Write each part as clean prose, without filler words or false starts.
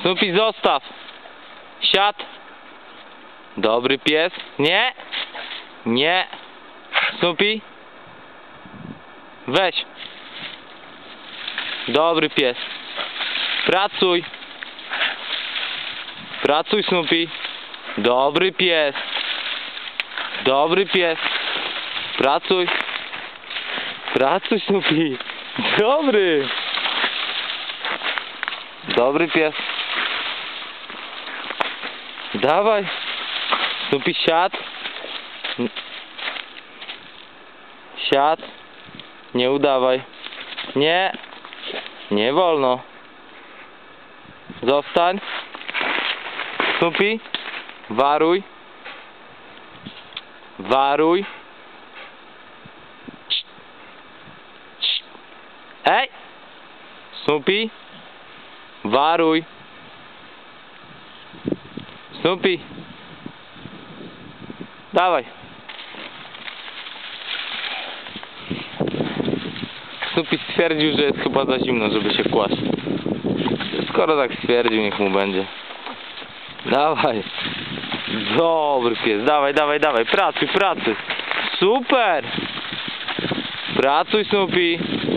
Snoopy, zostaw. Siad. Dobry pies. Nie. Nie. Snoopy. Weź. Dobry pies. Pracuj. Pracuj, Snoopy. Dobry pies. Dobry pies. Pracuj. Pracuj, Snoopy. Dobry. Dobry pies. Dawaj. Snoopy, siad. Siad. Nie udawaj. Nie. Nie wolno. Zostań. Snoopy. Waruj. Waruj. Ej! Snoopy. Waruj. Snoopy. Dawaj. Snoopy stwierdził, że jest chyba za zimno, żeby się kłaść. Skoro tak stwierdził, niech mu będzie. Dawaj. Dobry pies. Dawaj, dawaj, dawaj. Pracuj, pracuj. Super. Pracuj, Snoopy.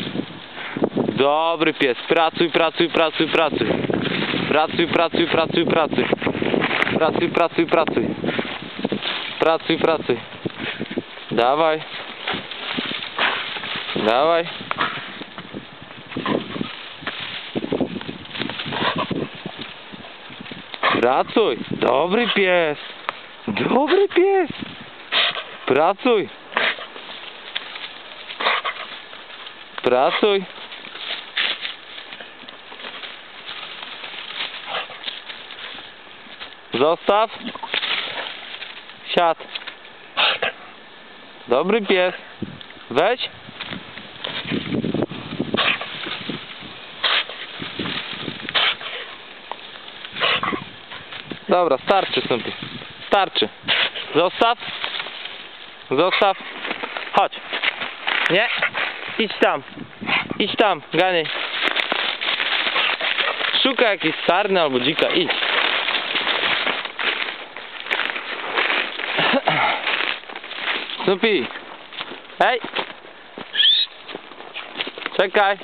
Dobry pies. Pracuj, pracuj, pracuj, pracuj. Pracuj, pracuj, pracuj, pracuj. Pracuj, pracuj, pracuj. Pracuj, pracuj. Dawaj. Dawaj. Pracuj. Dobry pies. Dobry pies. Pracuj. Pracuj. Zostaw. Siad. Dobry pies. Weź. Dobra, starczy, Snoopy. Starczy. Zostaw. Zostaw. Chodź. Nie. Idź tam. Idź tam. Ganiaj. Szukaj jakiejś sarny albo dzika. Idź. Snoopy. Hej. Czekaj.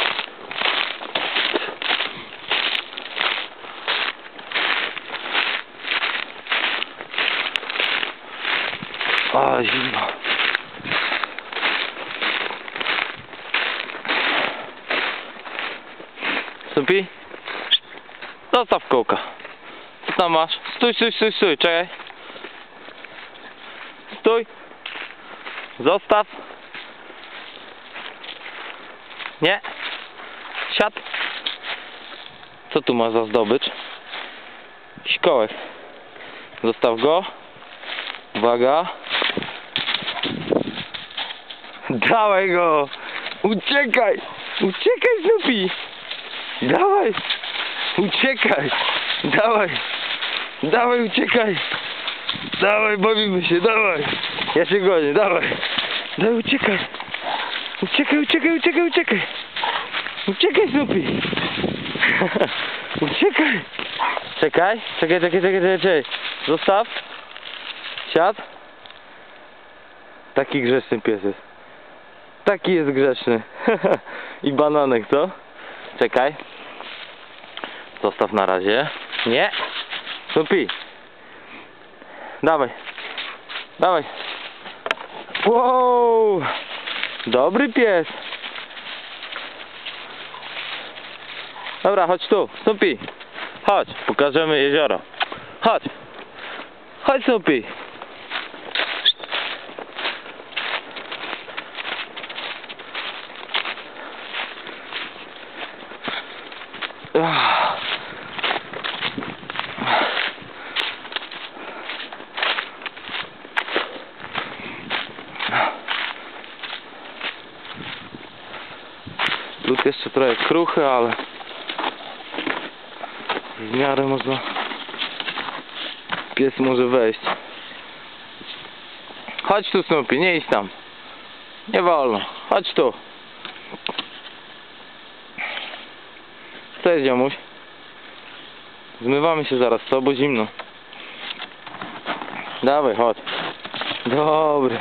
O, zimno. Snoopy? Zostaw kołka. Co tam masz? Stój, stój, stój, stój, czekaj. Stój. Zostaw. Nie. Siad. Co tu masz za zdobycz? Jakiś kołek. Zostaw go. Uwaga. Dawaj go. Uciekaj. Uciekaj, Snoopy. Dawaj. Uciekaj. Dawaj. Dawaj, uciekaj. Dawaj, bawimy się, dawaj. Ja się gonię, dawaj. Dawaj, uciekaj. Uciekaj, uciekaj, uciekaj, uciekaj. Uciekaj, Snoopy. Uciekaj. Czekaj, czekaj, czekaj, czekaj, czekaj. Zostaw. Siad. Taki grzeczny pies jest. Taki jest grzeczny. I bananek, co? Czekaj. Zostaw na razie. Nie. Snoopy. Dawaj. Dawaj. Wow. Dobry pies. Dobra, chodź tu. Snoopy. Chodź. Pokażemy jezioro. Chodź. Chodź, Snoopy. Lód jeszcze trochę kruchy, ale w miarę można, pies może wejść. Chodź tu, Snoopy, nie idź tam. Nie wolno. Chodź tu. Co jest, ziomuś? Zmywamy się zaraz, co? Bo zimno. Dawaj, chodź. Dobry.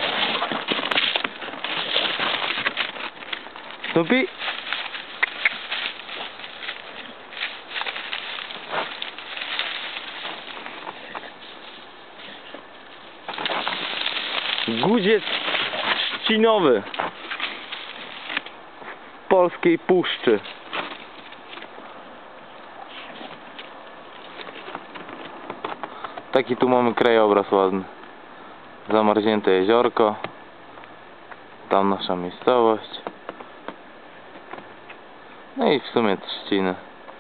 Snoopy? Guziec trzcinowy w polskiej puszczy. Taki tu mamy krajobraz ładny. Zamarznięte jeziorko. Tam nasza miejscowość. No i w sumie Trzciny.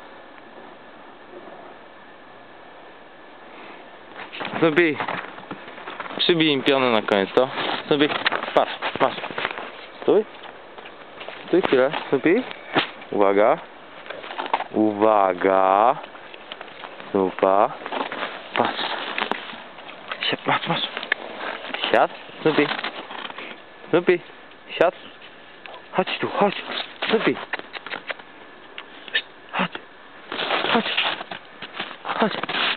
Snoopy, przybij im pionę na koniec, to? Snoopy, patrz, masz. Stój. Stój chwilę, Snoopy. Uwaga. Uwaga. Super. Patrz. Patrz, masz. Siad, Snoopy. Snoopy, siad. Chodź tu, chodź. Snoopy. Chodź. Chodź. Chodź.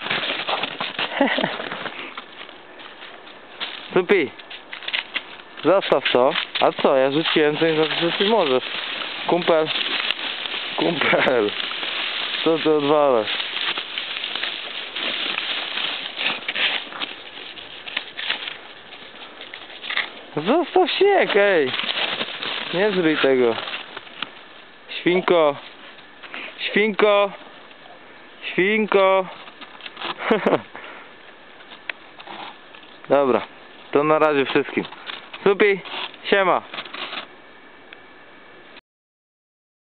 Snoopy. Zostaw to. A co? Ja rzuciłem, to nie znaczy, że ty możesz. Kumpel. Kumpel. Co ty odwalasz? Zostaw śnieg, ej! Nie zryj tego. Świnko! Świnko! Świnko! Dobra, to na razie wszystkim. Snoopy, siema!